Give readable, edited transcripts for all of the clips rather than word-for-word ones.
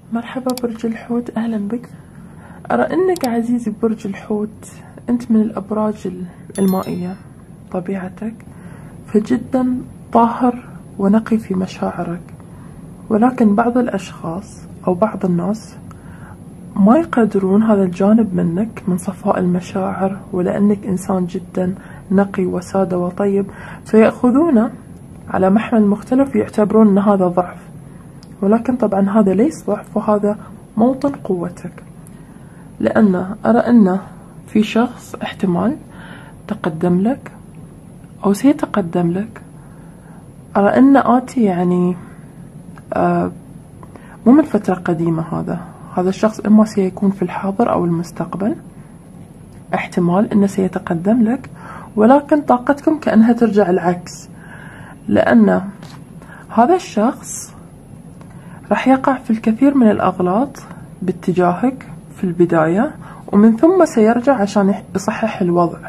مرحبا برج الحوت، أهلا بك. أرى أنك عزيزي برج الحوت أنت من الأبراج المائية طبيعتك، فجدا طاهر ونقي في مشاعرك، ولكن بعض الأشخاص أو بعض الناس ما يقدرون هذا الجانب منك من صفاء المشاعر، ولأنك إنسان جدا نقي وسادة وطيب فيأخذونه على محمل مختلف يعتبرون أن هذا ضعف، ولكن طبعا هذا ليس ضعف وهذا موطن قوتك. لأن أرى أن في شخص احتمال تقدم لك أو سيتقدم لك، أرى أن آتي يعني مو من فترة قديمة، هذا الشخص إما سيكون في الحاضر أو المستقبل، احتمال أنه سيتقدم لك، ولكن طاقتكم كأنها ترجع العكس، لأن هذا الشخص راح يقع في الكثير من الأغلاط باتجاهك في البداية، ومن ثم سيرجع عشان يصحح الوضع.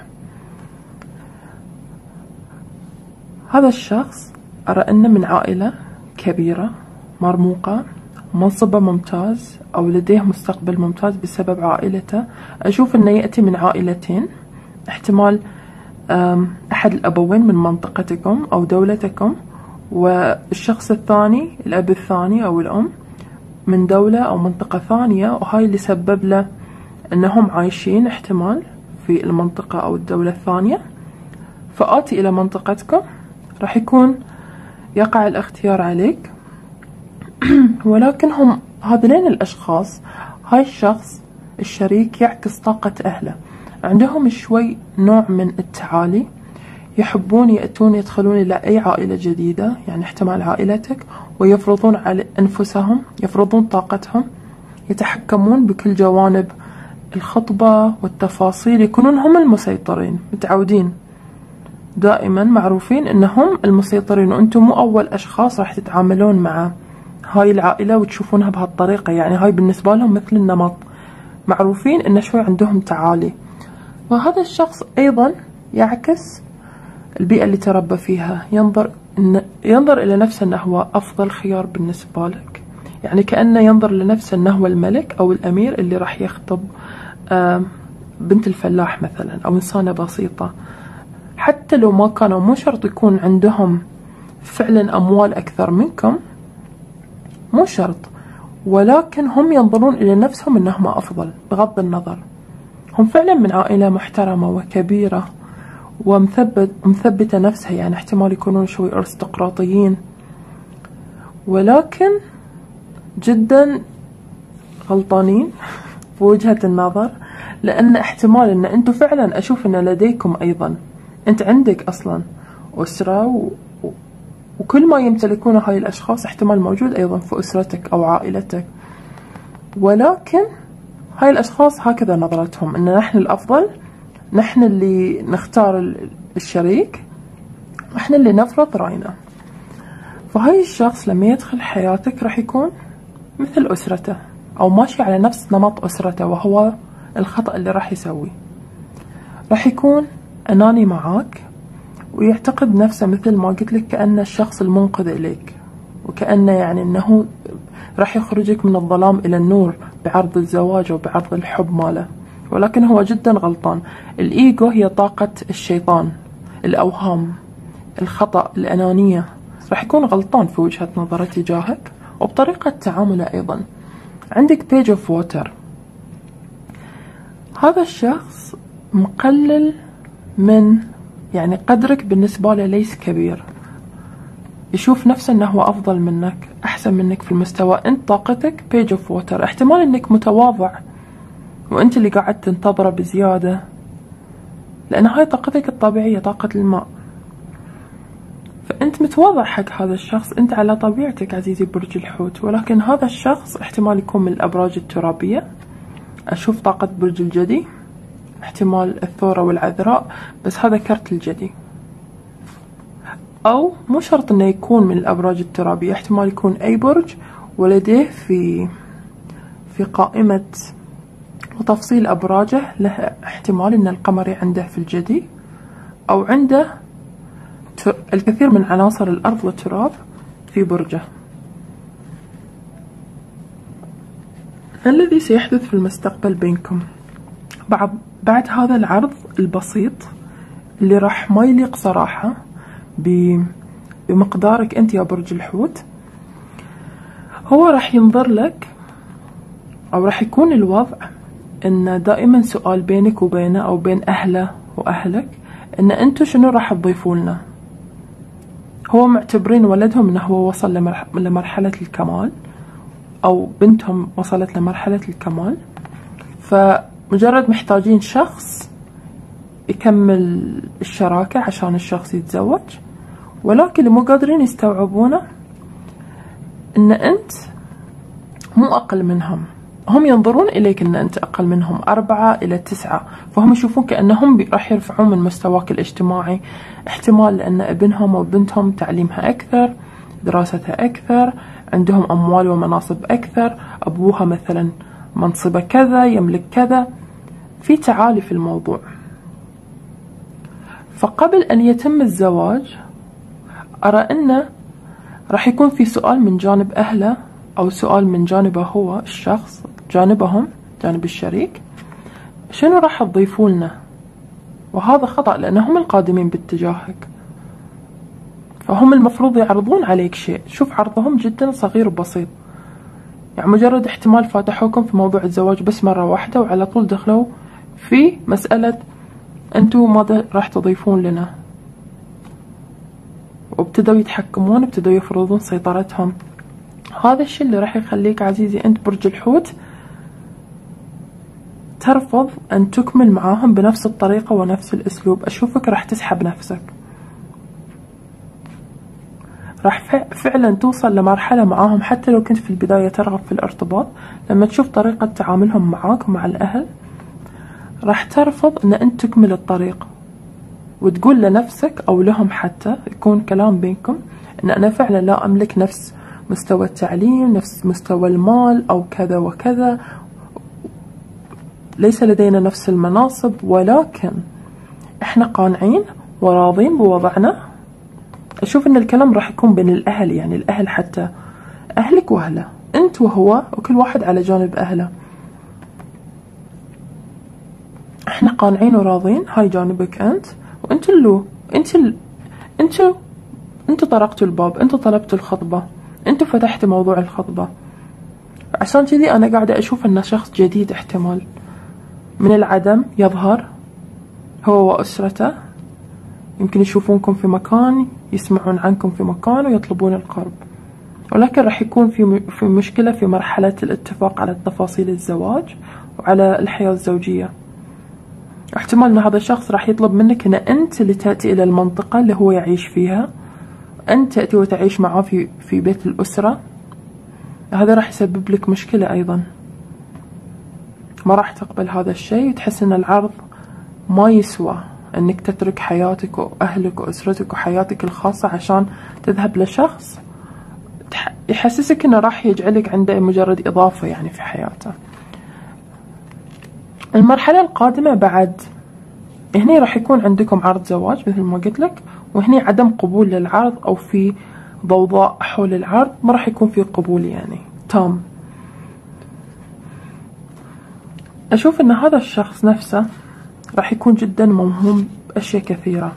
هذا الشخص أرى أنه من عائلة كبيرة مرموقة، منصبه ممتاز أو لديه مستقبل ممتاز بسبب عائلته. أشوف أنه يأتي من عائلتين، احتمال أحد الأبوين من منطقتكم أو دولتكم، والشخص الثاني الأب الثاني أو الأم من دولة أو منطقة ثانية، وهاي اللي سبب له أنهم عايشين احتمال في المنطقة أو الدولة الثانية. فآتي إلى منطقتكم، راح يكون يقع الاختيار عليك ولكن هم هذين الأشخاص، هاي الشخص الشريك يعكس طاقة أهله، عندهم شوي نوع من التعالي، يحبون يأتون يدخلون إلى أي عائلة جديدة، يعني احتمال عائلتك، ويفرضون على أنفسهم، يفرضون طاقتهم، يتحكمون بكل جوانب الخطبة والتفاصيل، يكونون هم المسيطرين، متعودين دائما معروفين أنهم المسيطرين، وأنتم مو أول أشخاص راح تتعاملون مع هاي العائلة وتشوفونها بهالطريقة، يعني هاي بالنسبة لهم مثل النمط، معروفين أن شوي عندهم تعالي. وهذا الشخص أيضا يعكس البيئة اللي تربى فيها، ينظر إلى نفسه أنه هو أفضل خيار بالنسبة لك، يعني كأنه ينظر لنفسه أنه هو الملك أو الأمير اللي راح يخطب بنت الفلاح مثلا أو إنسانة بسيطة، حتى لو ما كانوا، مو شرط يكون عندهم فعلا أموال أكثر منكم، مو شرط، ولكن هم ينظرون إلى نفسهم أنهم أفضل بغض النظر. هم فعلا من عائلة محترمة وكبيرة ومثبتة نفسها، يعني احتمال يكونون شوي أرستقراطيين، ولكن جدا غلطانين في وجهة النظر، لأن احتمال أن أنتم فعلا أشوف أن لديكم أيضا، أنت عندك أصلا أسرة وكل ما يمتلكونه هاي الأشخاص احتمال موجود أيضا في أسرتك أو عائلتك، ولكن هاي الأشخاص هكذا نظرتهم، أن نحن الأفضل، نحن اللي نختار الشريك، نحن اللي نفرض رأينا. فهاي الشخص لما يدخل حياتك راح يكون مثل أسرته أو ماشي على نفس نمط أسرته، وهو الخطأ اللي راح يسويه. راح يكون أناني معاك، ويعتقد نفسه مثل ما قلت لك كأنه الشخص المنقذ إليك، وكأنه يعني أنه راح يخرجك من الظلام إلى النور بعرض الزواج وبعرض الحب ماله، ولكن هو جدا غلطان. الإيجو هي طاقة الشيطان، الأوهام، الخطأ، الأنانية، راح يكون غلطان في وجهة نظره تجاهك وبطريقة تعامله أيضا. عندك بيج اوف ووتر، هذا الشخص مقلل من يعني قدرك بالنسبة له ليس كبير، يشوف نفسه أنه هو أفضل منك، أحسن منك في المستوى. أنت طاقتك بيج اوف ووتر، احتمال أنك متواضع وأنت اللي قاعد تنتظره بزيادة، لأن هاي طاقتك الطبيعية، طاقة الماء، فأنت متواضع حق هذا الشخص، أنت على طبيعتك عزيزي برج الحوت. ولكن هذا الشخص احتمال يكون من الأبراج الترابية، أشوف طاقة برج الجدي، احتمال الثورة والعذراء، بس هذا كرت الجدي، أو مو شرط أنه يكون من الأبراج الترابية، احتمال يكون أي برج ولديه في قائمة وتفصيل أبراجه له احتمال أن القمري عنده في الجدي، أو عنده الكثير من عناصر الأرض والتراب في برجه. الذي سيحدث في المستقبل بينكم بعد هذا العرض البسيط اللي راح ما يليق صراحة بمقدارك أنت يا برج الحوت. هو راح ينظر لك أو راح يكون الوضع إن دائما سؤال بينك وبينه أو بين أهله وأهلك إن أنتوا شنو راح تضيفوا لنا. هو معتبرين ولدهم إنه هو وصل لمرحلة الكمال أو بنتهم وصلت لمرحلة الكمال، فمجرد محتاجين شخص يكمل الشراكة عشان الشخص يتزوج، ولكن اللي مو قادرين يستوعبونه إن أنت مو أقل منهم. هم ينظرون إليك إن أنت أقل منهم 4 إلى 9، فهم يشوفون كأنهم راح يرفعون من مستواك الاجتماعي، احتمال لأن ابنهم أو بنتهم تعليمها أكثر، دراستها أكثر، عندهم أموال ومناصب أكثر، أبوها مثلا منصبه كذا، يملك كذا، في تعالي في الموضوع. فقبل أن يتم الزواج أرى أنه راح يكون في سؤال من جانب أهله أو سؤال من جانبه هو الشخص، جانبهم جانب الشريك، شنو راح تضيفوا لنا؟ وهذا خطأ لأنهم القادمين باتجاهك، فهم المفروض يعرضون عليك شيء. شوف عرضهم جدا صغير وبسيط، يعني مجرد احتمال فاتحوكم في موضوع الزواج بس مرة واحدة وعلى طول دخلوا في مسألة أنتوا ماذا راح تضيفون لنا، وابتدوا يتحكمون، ابتدوا يفرضون سيطرتهم. هذا الشيء اللي راح يخليك عزيزي أنت برج الحوت ترفض أن تكمل معاهم بنفس الطريقة ونفس الأسلوب. أشوفك راح تسحب نفسك، راح فعلا توصل لمرحلة معاهم حتى لو كنت في البداية ترغب في الارتباط، لما تشوف طريقة تعاملهم معاك ومع الأهل راح ترفض أن أنت تكمل الطريق، وتقول لنفسك أو لهم حتى يكون كلام بينكم أن أنا فعلا لا أملك نفس مستوى التعليم، نفس مستوى المال أو كذا وكذا، ليس لدينا نفس المناصب، ولكن إحنا قانعين وراضين بوضعنا. أشوف أن الكلام راح يكون بين الأهل، يعني الأهل حتى أهلك وأهله، أنت وهو وكل واحد على جانب أهله. إحنا قانعين وراضين، هاي جانبك أنت، وأنت اللو أنتوا طرقتوا الباب، أنتوا طلبتوا الخطبة، أنتوا فتحتوا موضوع الخطبة. عشان كذي أنا قاعدة أشوف أنه شخص جديد احتمال من العدم يظهر هو وأسرته، يمكن يشوفونكم في مكان، يسمعون عنكم في مكان ويطلبون القرب، ولكن راح يكون في مشكلة في مرحلة الاتفاق على تفاصيل الزواج وعلى الحياة الزوجية. احتمال أن هذا الشخص راح يطلب منك أن أنت اللي تأتي إلى المنطقة اللي هو يعيش فيها، أنت تأتي وتعيش معه في بيت الأسرة. هذا راح يسبب لك مشكلة أيضا، ما راح تقبل هذا الشيء، تحس أن العرض ما يسوى أنك تترك حياتك وأهلك وأسرتك وحياتك الخاصة عشان تذهب لشخص يحسسك أنه راح يجعلك عنده مجرد إضافة يعني في حياته. المرحلة القادمة بعد هني راح يكون عندكم عرض زواج مثل ما قلت لك، وهني عدم قبول للعرض أو في ضوضاء حول العرض، ما راح يكون في قبول يعني تام. أشوف أن هذا الشخص نفسه راح يكون جدا موهوم بأشياء كثيرة،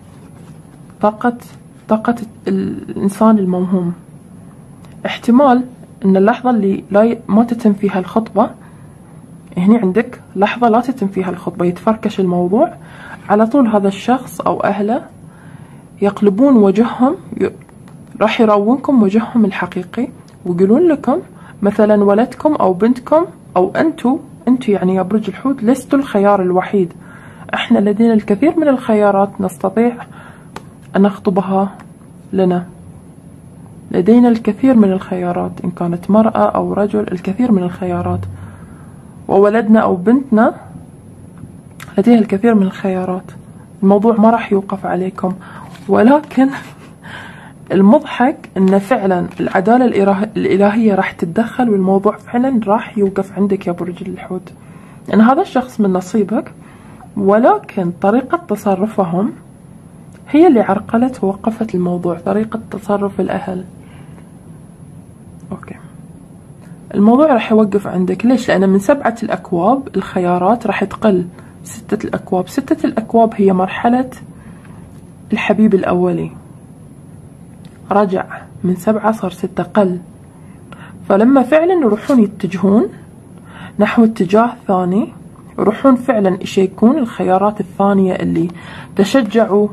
طاقة الإنسان الموهوم. احتمال أن اللحظة اللي ما تتم فيها الخطبة، هني عندك لحظة لا تتم فيها الخطبة، يتفركش الموضوع على طول، هذا الشخص أو أهله يقلبون وجههم، راح يراونكم وجههم الحقيقي ويقولون لكم مثلا ولدكم أو بنتكم أو أنتوا يعني يا برج الحوت لستوا الخيار الوحيد، احنا لدينا الكثير من الخيارات نستطيع أن نخطبها لنا، لدينا الكثير من الخيارات إن كانت مرأة أو رجل، الكثير من الخيارات، وولدنا أو بنتنا لديها الكثير من الخيارات. الموضوع ما راح يوقف عليكم، ولكن المضحك أن فعلا العدالة الإلهية راح تتدخل، والموضوع فعلا راح يوقف عندك يا برج الحوت، لأن هذا الشخص من نصيبك، ولكن طريقة تصرفهم هي اللي عرقلت ووقفت الموضوع، طريقة تصرف الأهل. أوكي، الموضوع راح يوقف عندك. ليش؟ لأن من 7 الأكواب الخيارات راح تقل 6 الأكواب. 6 الأكواب هي مرحلة الحبيب الأولي، رجع من 7 صار 6، قل. فلما فعلا يروحون يتجهون نحو اتجاه ثاني، يروحون فعلا يشيكون الخيارات الثانية اللي تشجعوا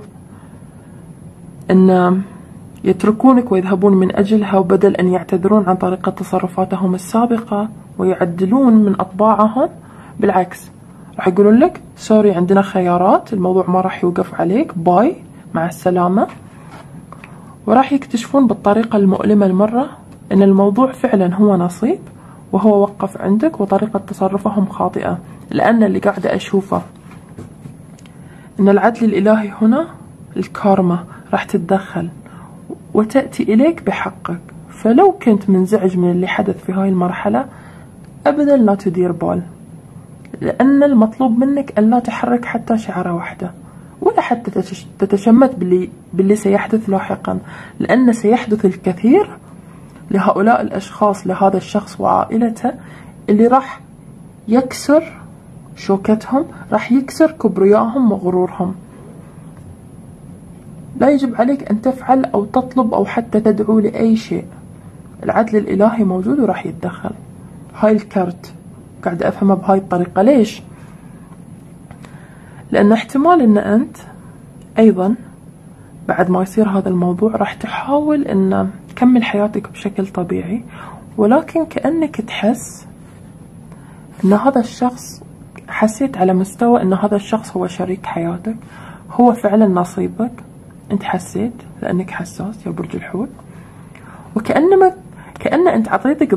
ان يتركونك ويذهبون من أجلها، وبدل أن يعتذرون عن طريقة تصرفاتهم السابقة ويعدلون من أطباعهم، بالعكس راح يقولون لك سوري عندنا خيارات، الموضوع ما راح يوقف عليك، باي مع السلامة. وراح يكتشفون بالطريقة المؤلمة المرة أن الموضوع فعلا هو نصيب، وهو وقف عندك وطريقة تصرفهم خاطئة. لأن اللي قاعدة أشوفه أن العدل الإلهي هنا، الكارما راح تتدخل وتأتي إليك بحقك. فلو كنت منزعج من اللي حدث في هاي المرحلة، أبدا لا تدير بال، لأن المطلوب منك أن لا تحرك حتى شعرة واحدة، ولا حتى تتشمت باللي سيحدث لاحقا، لأن سيحدث الكثير لهؤلاء الأشخاص، لهذا الشخص وعائلته، اللي راح يكسر شوكتهم، راح يكسر كبريائهم وغرورهم. لا يجب عليك أن تفعل أو تطلب أو حتى تدعو لأي شيء. العدل الإلهي موجود وراح يتدخل. هاي الكرت قاعد أفهمها بهاي الطريقة. ليش؟ لأن احتمال أن أنت أيضا بعد ما يصير هذا الموضوع راح تحاول أن تكمل حياتك بشكل طبيعي، ولكن كأنك تحس أن هذا الشخص، حسيت على مستوى أن هذا الشخص هو شريك حياتك، هو فعلا نصيبك. أنت حسيت لأنك حساس يا برج الحوت، كأن أنت عطيته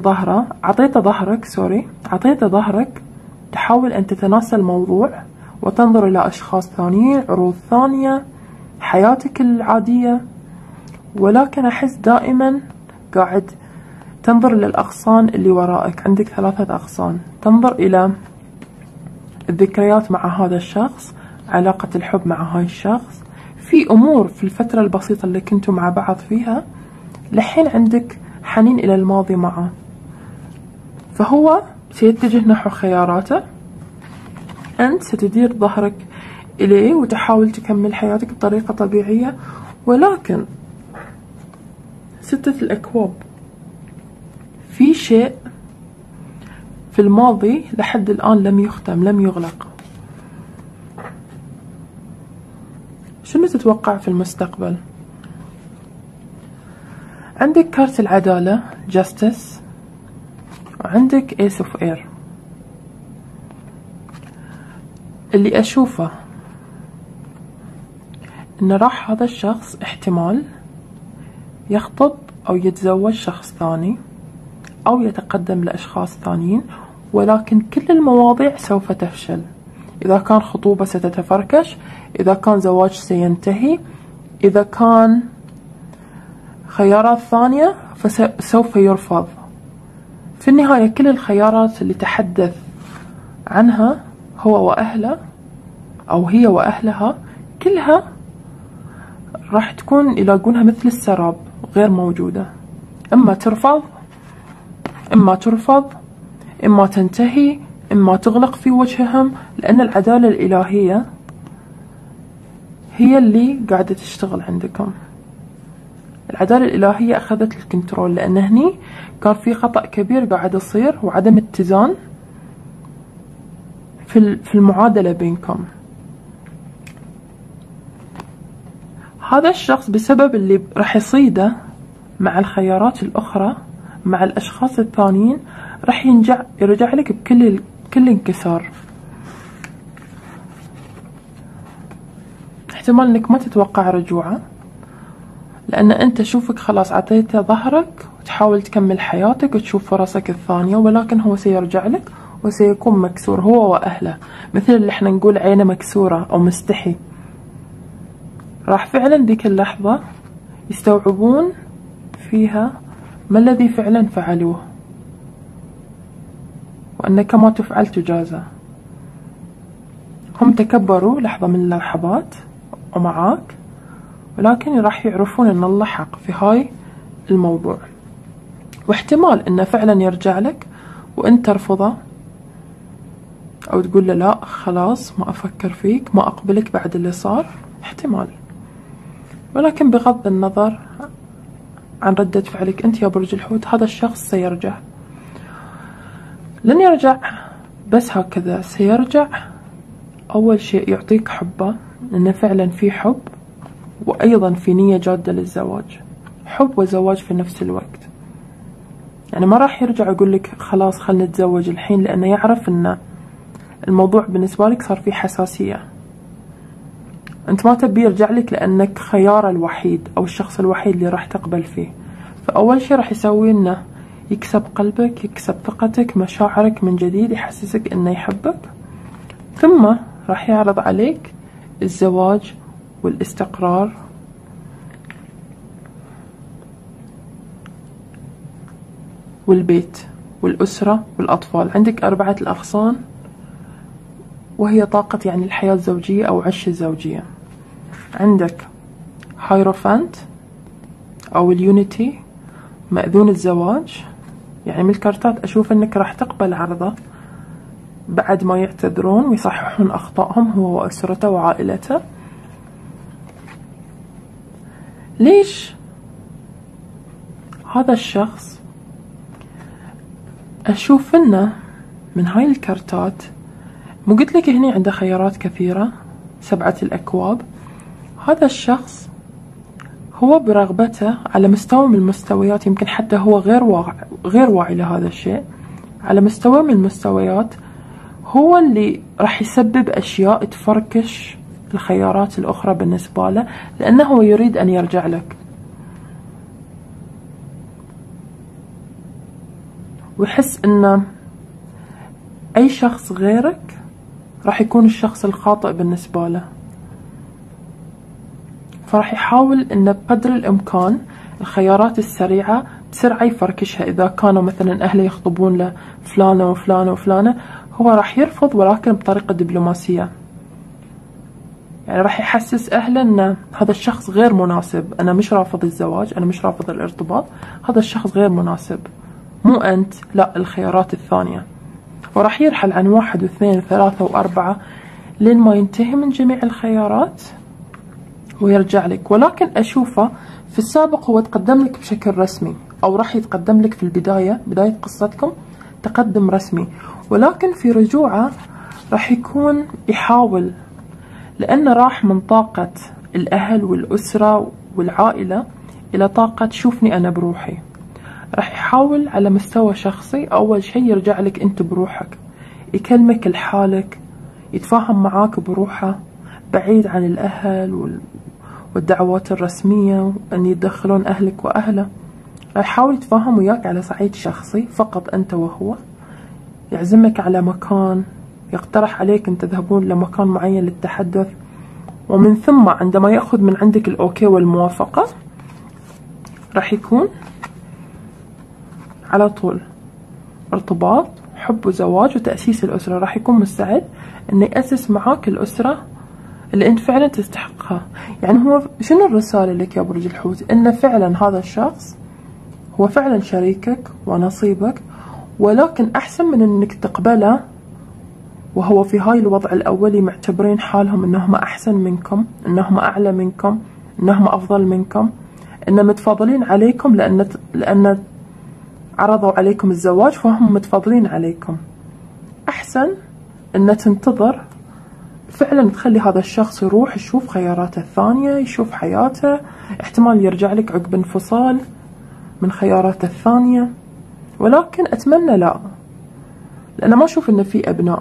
ظهرك تحاول أن تتناسى الموضوع وتنظر إلى أشخاص ثانيين، عروض ثانية، حياتك العادية. ولكن أحس دائما قاعد تنظر للأغصان اللي وراءك. عندك 3 أغصان، تنظر إلى الذكريات مع هذا الشخص، علاقة الحب مع هاي الشخص، في أمور في الفترة البسيطة اللي كنتوا مع بعض فيها، لحين عندك حنين إلى الماضي معه. فهو سيتجه نحو خياراته، أنت ستدير ظهرك إليه وتحاول تكمل حياتك بطريقة طبيعية. ولكن 6 الأكواب في شيء في الماضي لحد الآن لم يختم، لم يغلق. شنو تتوقع في المستقبل؟ عندك كارت العدالة Justice، وعندك Ace of Air. اللي أشوفه إن راح هذا الشخص احتمال يخطب أو يتزوج شخص ثاني أو يتقدم لأشخاص ثانيين، ولكن كل المواضيع سوف تفشل. إذا كان خطوبة ستتفركش، إذا كان زواج سينتهي، إذا كان خيارات ثانية فسوف يرفض. في النهاية كل الخيارات اللي تحدث عنها هو وأهله أو هي وأهلها، كلها راح تكون يلاقونها مثل السراب غير موجودة. إما ترفض، إما تنتهي، إما تغلق في وجههم، لأن العدالة الإلهية هي اللي قاعدة تشتغل عندكم. العدالة الإلهية أخذت الكنترول، لأن هني كان في خطأ كبير قاعد يصير وعدم اتزان في المعادلة بينكم. هذا الشخص بسبب اللي راح يصيده مع الخيارات الأخرى مع الأشخاص الثانيين راح يرجع لك بكل انكسار. احتمال انك ما تتوقع رجوعه، لأن أنت شوفك خلاص عطيته ظهرك وتحاول تكمل حياتك وتشوف فرصك الثانية، ولكن هو سيرجع لك وسيكون مكسور هو وأهله، مثل اللي احنا نقول عينه مكسورة أو مستحي. راح فعلا ذيك اللحظة يستوعبون فيها ما الذي فعلا فعلوه، وأنك ما تفعل تجازى. هم تكبروا لحظة من اللحظات ومعاك، ولكن راح يعرفون أن الله حق في هاي الموضوع، واحتمال أنه فعلا يرجع لك وأنت ترفضه أو تقول له لا خلاص ما أفكر فيك، ما أقبلك بعد اللي صار، احتمال. ولكن بغض النظر عن ردة فعلك أنت يا برج الحوت، هذا الشخص سيرجع. لن يرجع بس هكذا، سيرجع أول شيء يعطيك حبه، لأنه فعلا في حب، وأيضا في نية جادة للزواج، حب وزواج في نفس الوقت. يعني ما راح يرجع يقول لك خلاص خلنا نتزوج الحين، لأنه يعرف أن الموضوع بالنسبة لك صار فيه حساسية، أنت ما تبي يرجع لك لأنك خيار الوحيد أو الشخص الوحيد اللي راح تقبل فيه. فأول شيء راح يسوي إنه يكسب قلبك، يكسب ثقتك، مشاعرك من جديد، يحسسك إنه يحبك، ثم راح يعرض عليك الزواج والاستقرار والبيت والأسرة والأطفال. عندك 4 الأغصان، وهي طاقة يعني الحياة الزوجية أو عش الزوجية. عندك هايروفانت أو اليونيتي، مأذون الزواج. يعني من الكارتات أشوف أنك راح تقبل عرضه بعد ما يعتذرون ويصححون أخطائهم هو وأسرته وعائلته. ليش هذا الشخص أشوف أنه من هاي الكارتات، مو قلت لك هني عنده خيارات كثيرة، 7 الأكواب. هذا الشخص هو برغبته على مستوى من المستويات، يمكن حتى هو غير واعي لهذا الشيء، على مستوى من المستويات هو اللي راح يسبب أشياء تفركش الخيارات الأخرى بالنسبة له، لأنه هو يريد أن يرجع لك، ويحس أن أي شخص غيرك راح يكون الشخص الخاطئ بالنسبة له. فراح يحاول أنه بقدر الإمكان الخيارات السريعة بسرعة يفركشها. إذا كانوا مثلا أهله يخطبون له فلانة وفلانة وفلانة، هو راح يرفض ولكن بطريقة دبلوماسية. يعني راح يحسس أهله أن هذا الشخص غير مناسب، أنا مش رافض الزواج، أنا مش رافض الارتباط، هذا الشخص غير مناسب، مو أنت، لا الخيارات الثانية. وراح يرحل عن 1 و2 و3 و4 لين ما ينتهي من جميع الخيارات ويرجع لك. ولكن أشوفه في السابق هو تقدم لك بشكل رسمي، أو راح يتقدم لك في بداية قصتكم تقدم رسمي، ولكن في رجوعه راح يكون يحاول، لأنه راح من طاقة الأهل والأسرة والعائلة إلى طاقة شوفني أنا بروحي. راح يحاول على مستوى شخصي أول شيء يرجع لك أنت بروحك، يكلمك لحالك، يتفاهم معاك بروحه، بعيد عن الأهل والدعوات الرسمية أن يتدخلون أهلك وأهله. راح يحاول يتفاهم وياك على صعيد شخصي فقط أنت وهو، يعزمك على مكان، يقترح عليك أن تذهبون لمكان معين للتحدث، ومن ثم عندما يأخذ من عندك الأوكي والموافقة راح يكون على طول ارتباط، حب وزواج وتأسيس الأسرة. راح يكون مستعد أن يأسس معاك الأسرة اللي أنت فعلا تستحقها. يعني هو شنو الرسالة لك يا برج الحوت؟ أن فعلا هذا الشخص هو فعلا شريكك ونصيبك، ولكن أحسن من أنك تقبله وهو في هاي الوضع الأولي معتبرين حالهم أنهم أحسن منكم، أنهم أعلى منكم، أنهم أفضل منكم، أن متفضلين عليكم لأن عرضوا عليكم الزواج فهم متفضلين عليكم. أحسن أن تنتظر فعلا، تخلي هذا الشخص يروح يشوف خياراته الثانية، يشوف حياته، احتمال يرجع لك عقب انفصال من خياراته الثانية. ولكن أتمنى لا، لأن ما أشوف أن في أبناء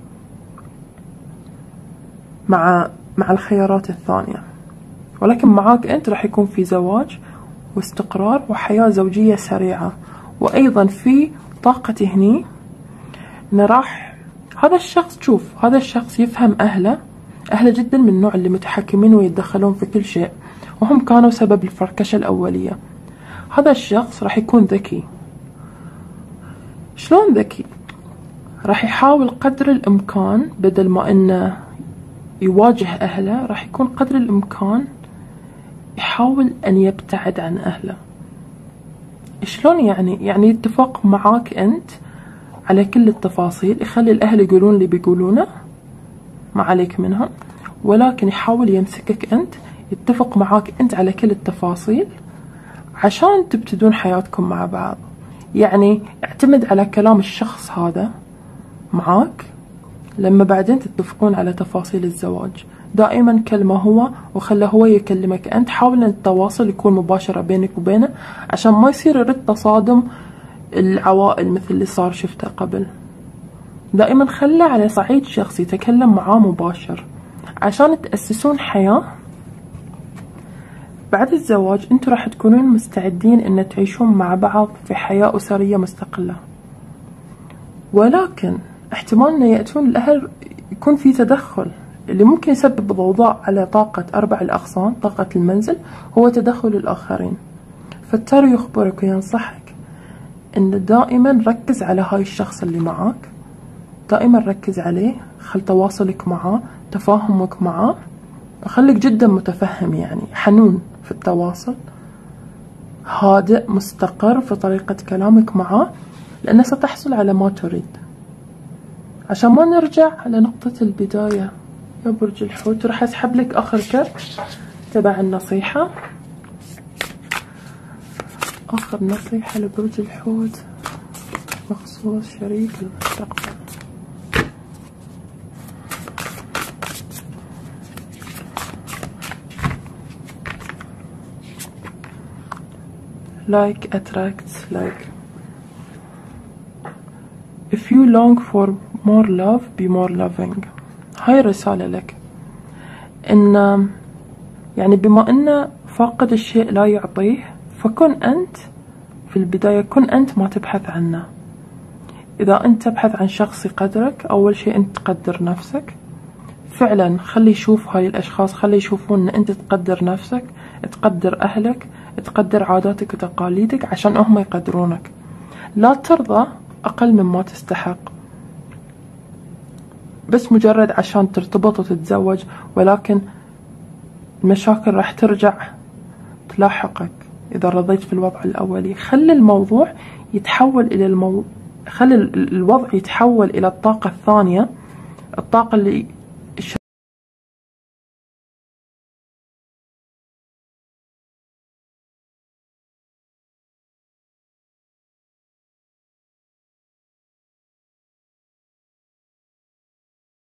مع الخيارات الثانية، ولكن معاك أنت راح يكون في زواج واستقرار وحياة زوجية سريعة. وأيضا في طاقة هني أن راح هذا الشخص، شوف هذا الشخص يفهم أهله جدا، من النوع اللي متحكمين ويتدخلون في كل شيء، وهم كانوا سبب الفركشة الأولية. هذا الشخص راح يكون ذكي. شلون ذكي؟ راح يحاول قدر الإمكان بدل ما إنه يواجه أهله، راح يكون قدر الإمكان يحاول أن يبتعد عن أهله. شلون يعني؟ يعني يتفق معاك أنت على كل التفاصيل، يخلي الأهل يقولون اللي بيقولونه ما عليك منهم، ولكن يحاول يمسكك أنت، يتفق معاك أنت على كل التفاصيل عشان تبتدون حياتكم مع بعض. يعني اعتمد على كلام الشخص هذا معاك لما بعدين تتفقون على تفاصيل الزواج. دائما كلمه هو وخله هو يكلمك أنت. حاول أن التواصل يكون مباشرة بينك وبينه عشان ما يصير يرد تصادم العوائل مثل اللي صار شفته قبل. دائما خله على صعيد شخصي، تكلم معاه مباشر عشان تأسسون حياة. بعد الزواج انتوا راح تكونون مستعدين ان تعيشون مع بعض في حياة أسرية مستقلة، ولكن احتمال ان يأتون الأهل يكون في تدخل اللي ممكن يسبب ضوضاء على طاقة 4 الأغصان، طاقة المنزل، هو تدخل الآخرين. فالتارو يخبرك وينصحك ان دائما ركز على هاي الشخص اللي معاك، دائما ركز عليه، خل تواصلك معاه، تفاهمك معاه، خليك جدا متفهم، يعني حنون في التواصل، هادئ، مستقر في طريقة كلامك معاه، لأنه ستحصل على ما تريد. عشان ما نرجع على نقطة البداية يا برج الحوت، راح أسحب لك آخر كرت تبع النصيحة، آخر نصيحة لبرج الحوت بخصوص شريك المستقبل. Like attracts like. If you long for more love, be more loving. هاي رسالة لك إن يعني بما إن فاقد الشيء لا يعطيه، فكن أنت في البداية، كن أنت ما تبحث عنه. إذا أنت تبحث عن شخص يقدرك، أول شيء أنت تقدر نفسك فعلا. خلي يشوف هاي الأشخاص، خلي يشوفون إن أنت تقدر نفسك، تقدر أهلك، تقدر عاداتك وتقاليدك عشان هم يقدرونك. لا ترضى أقل مما تستحق بس مجرد عشان ترتبط وتتزوج، ولكن المشاكل راح ترجع تلاحقك إذا رضيت في الوضع الأولي. خلي الموضوع يتحول إلى خلي الوضع يتحول إلى الطاقة الثانية، الطاقة اللي